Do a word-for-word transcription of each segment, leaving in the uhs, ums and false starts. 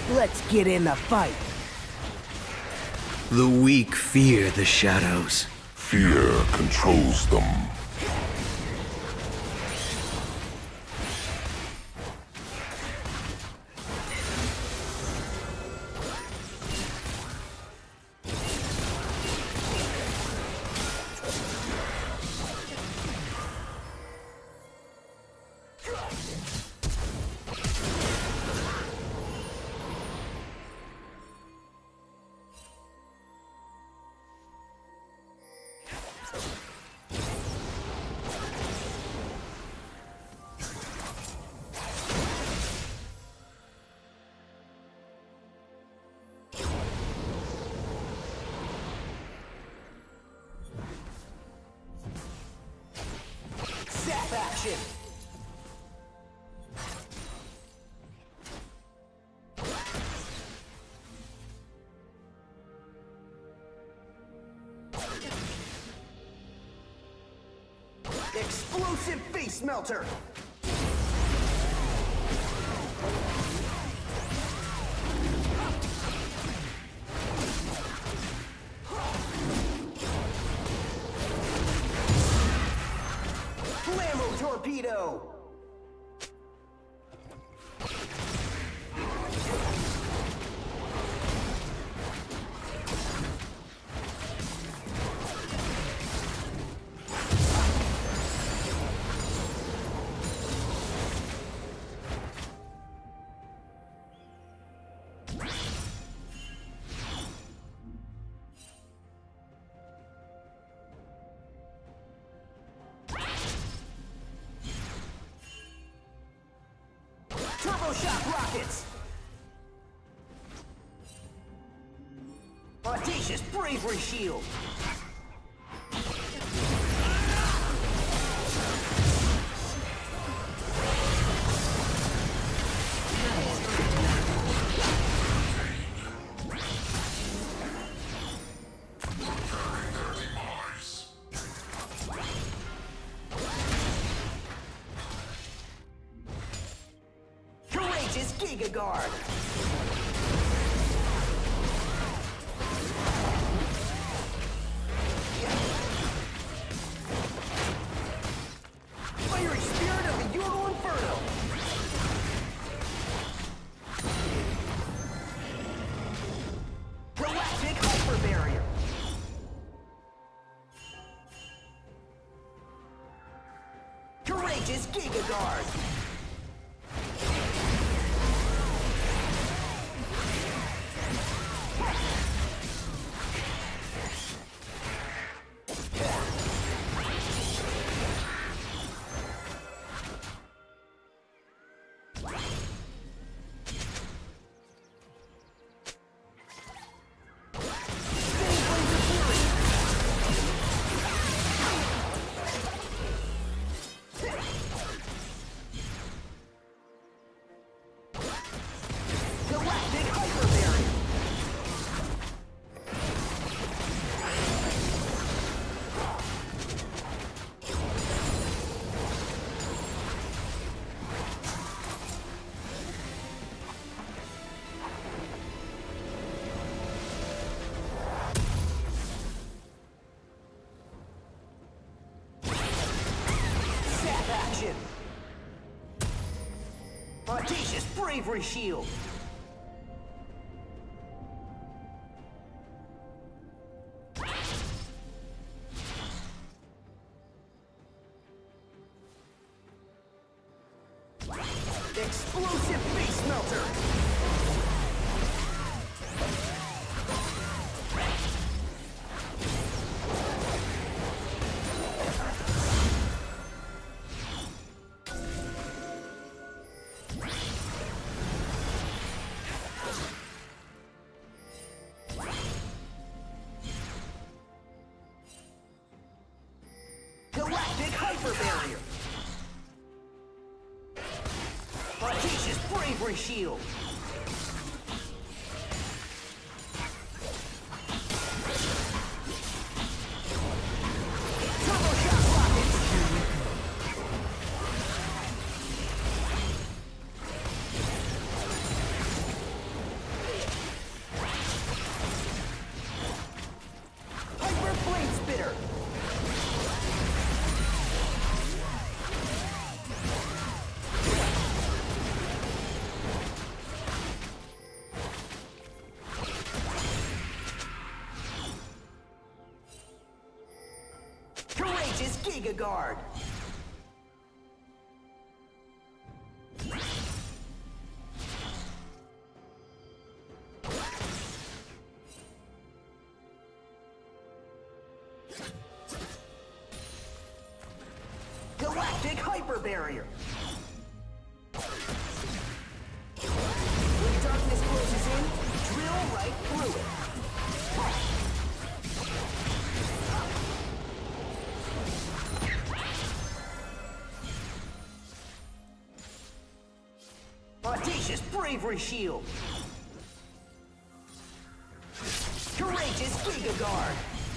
Let's get in the fight. The weak fear the shadows. Fear controls them. Action! Explosive face melter! Torpedo! Turbo shock rockets! Audacious bravery shield! Giga Guard! Fiery Spirit of the Ural Inferno! Galactic Hyper Barrier! Courageous Giga Guard! Action! Audacious bravery shield! Explosive face melter! Galactic Hyper Barrier! Audacious bravery shield! Turbo shock rockets! Giga Guard. Galactic Hyper Barrier. When darkness closes in, drill right through it. Audacious Bravery Shield. Courageous Giga Guard.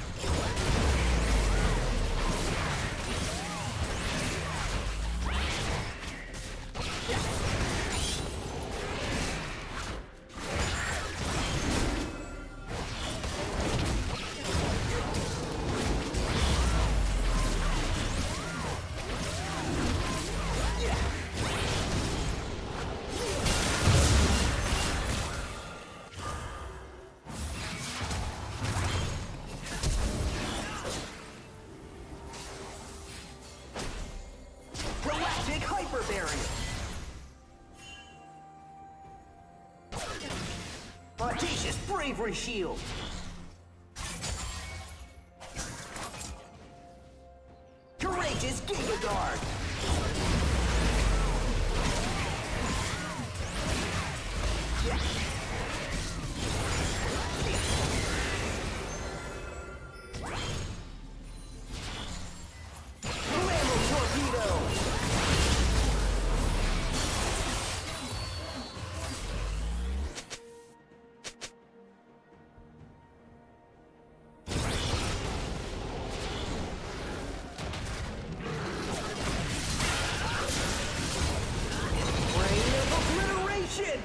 Galactic Hyper Barrier. Audacious Bravery Shield. Courageous Giga Guard. Blammo Torpedo. Rain of Obliteration!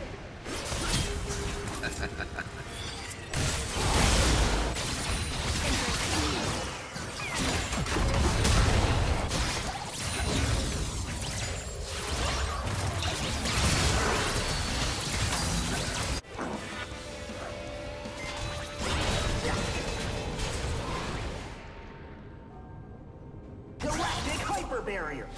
Galactic Hyper Barrier!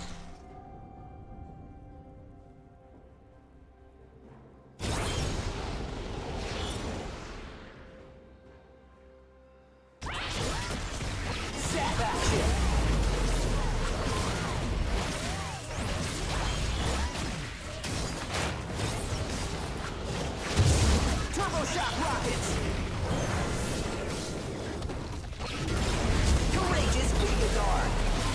Zap Action! Turbo Shock Rockets! Courageous Giga Guard!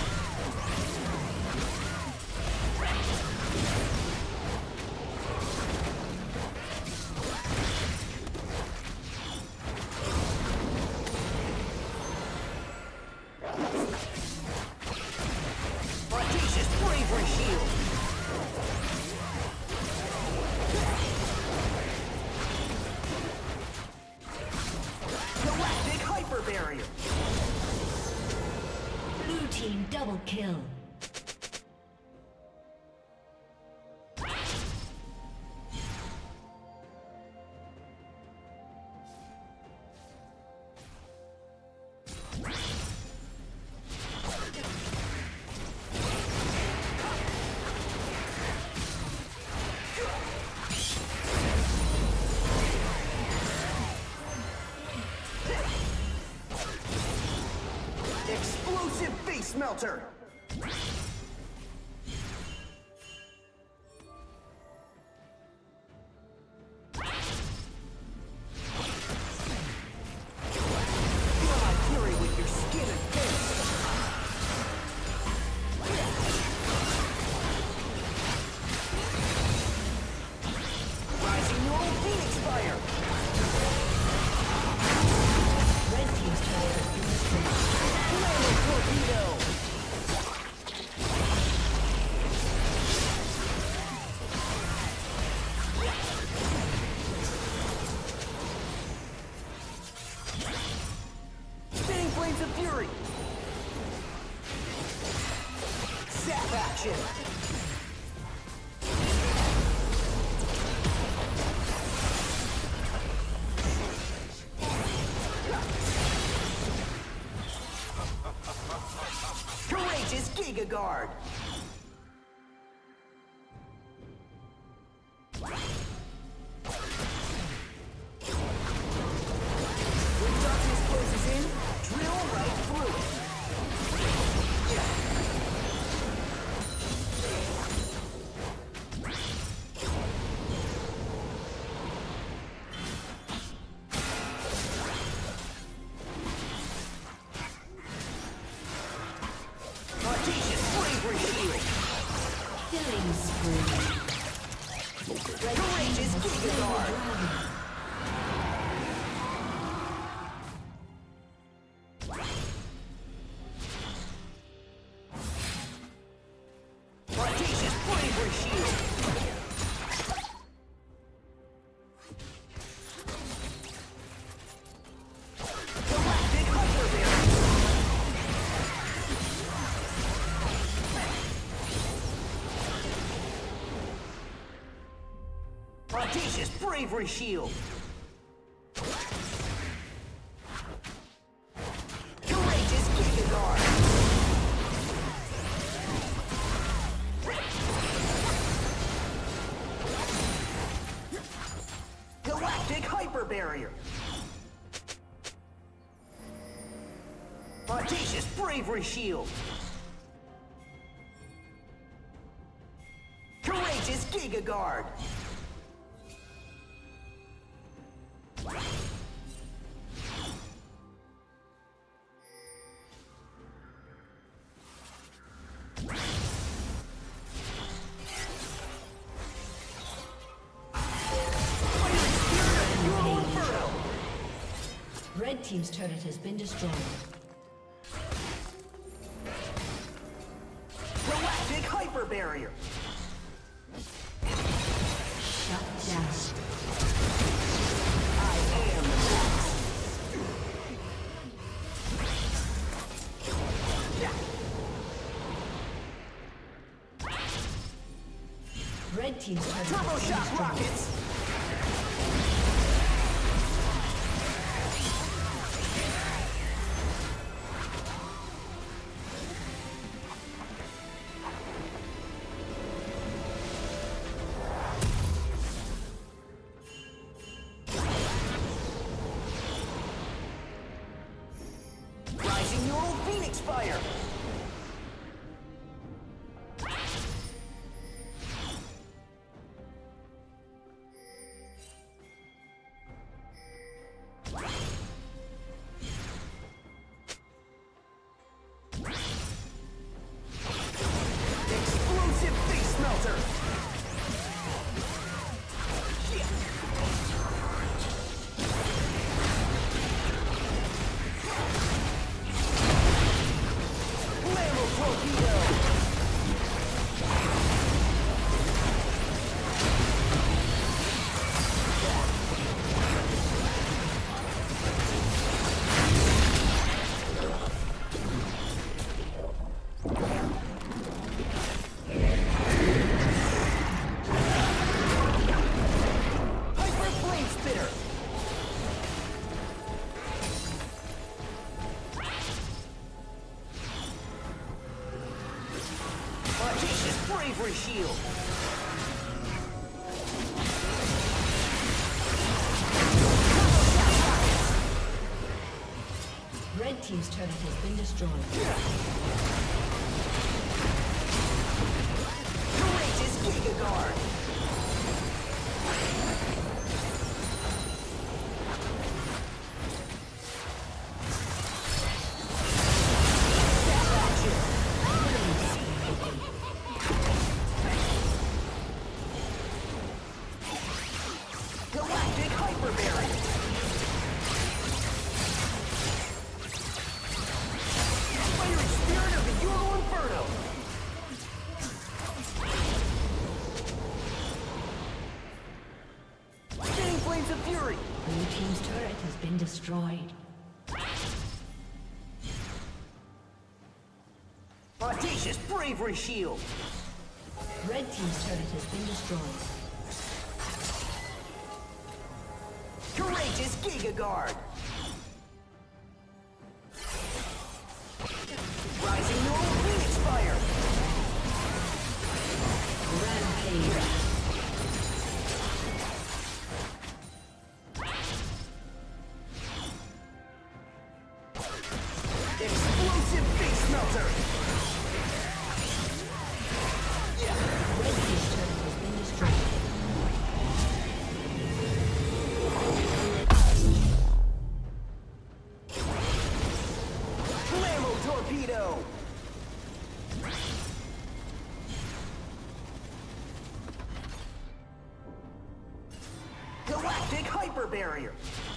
Audacious Bravery Shield! Galactic Hyper Barrier! Blue team double kill. Explosive Face Melter! Feel my fury with your skin and face! Rising Neural Phoenix Fire! Red team's turret has been destroyed. Blammo Torpedo! Spinning Flames of Fury! Zap Action! Giga Guard. When darkness closes in, drill right through it. Audacious bravery shield. Killing spree. Courageous Giga Guard. Audacious bravery shield. Galactic hyper barrier. Audacious bravery shield. Courageous Giga Guard. Galactic hyper barrier. Audacious bravery shield. Courageous Giga Guard. Red team's turret has been destroyed. Galactic hyper barrier. Shut down. I am the max. Red team's turret Turbo has been shock destroyed. rockets. Rising neural phoenix fire. Explosive face melter. Lamo torpedo. Hyper flame spitter. Audacious bravery shield. Red team's turret has been destroyed. Courageous Giga Guard. Staff action. Galactic hyper barrier. Fiery spirit of the Euro Inferno. Spinning flames of fury. Blue team's turret has been destroyed. Audacious bravery shield. Red team's turret has been destroyed. Courageous Giga Guard. Rising neural phoenix fire. Galactic hyper barrier.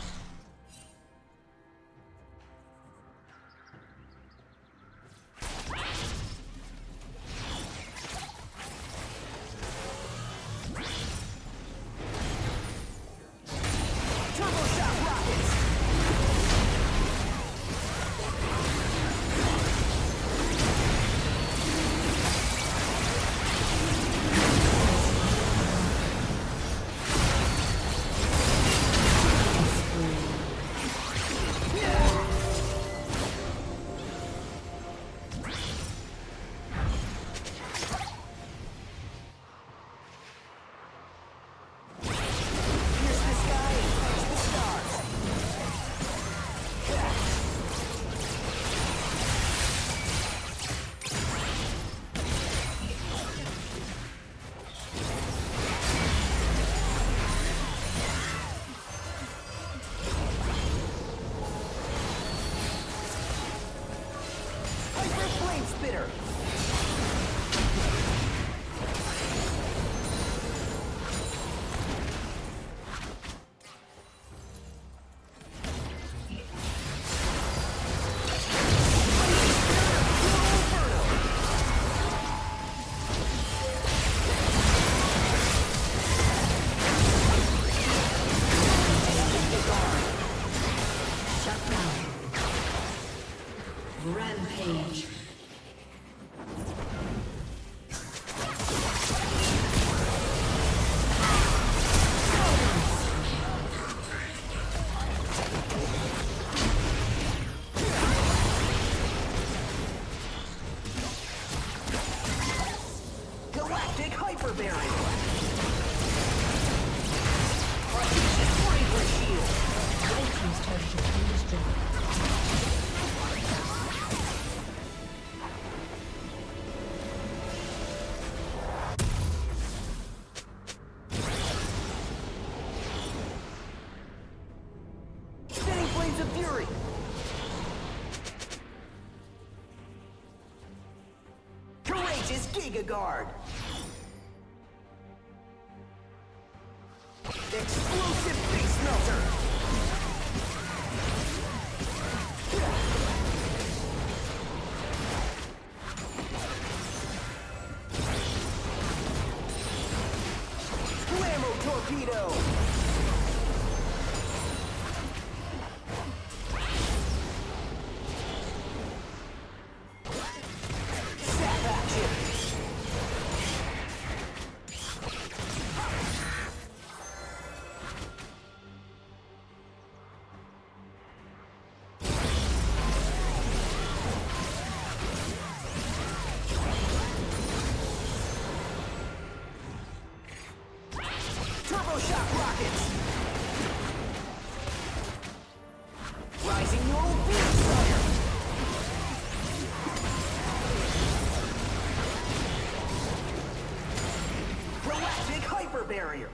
Rampage. Galactic hyper barrier. Red team's turret has been destroyed. Giga Guard. Explosive face melter. Blammo torpedo. Shock rockets! Rising roll Phoenix Fire! Galactic hyper barrier!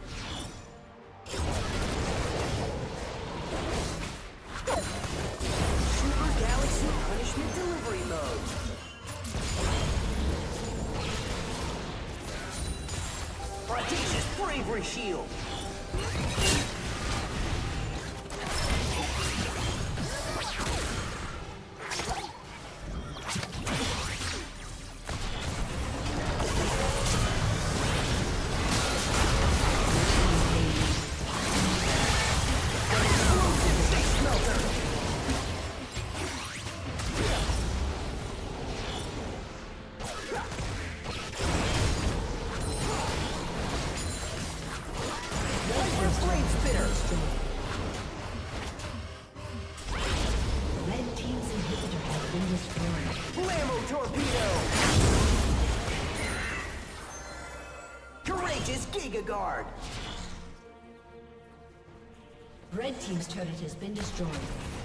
Super Galaxy punishment delivery mode! Audacious bravery shield! Red team's inhibitor has been destroyed. Blammo torpedo! Courageous Giga Guard! Red team's turret has been destroyed.